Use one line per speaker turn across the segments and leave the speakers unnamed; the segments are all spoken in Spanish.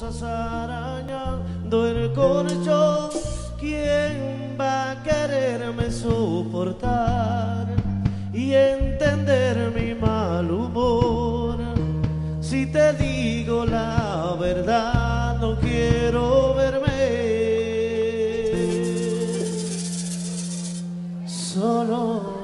mariposas arañando el corcho. ¿Quién va a quererme soportar y entender mi mal humor? Si te digo la verdad, no quiero verme solo.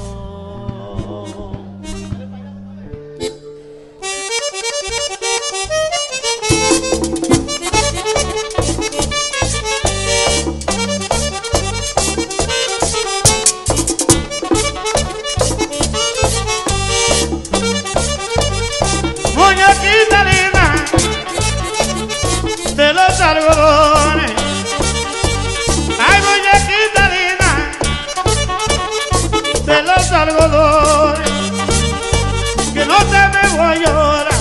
Muñequita linda de los algodones, ay muñequita linda de los algodones, que no te me voy a llorar,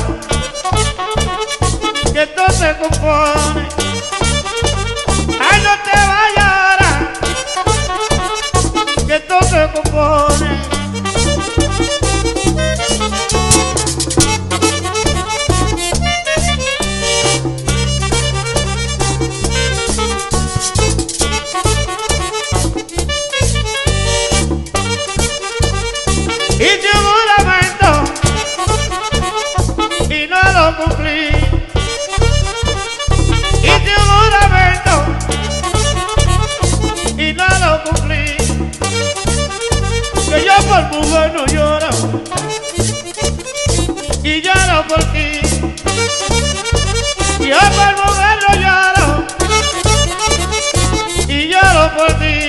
que esto se compone, ay no te vayas a llorar, que esto se compone. Hice un juramento y no lo cumplí. Hice un juramento y no lo cumplí. Que yo por mujer no lloro y lloro por ti. Yo por mujer no lloro y lloro por ti.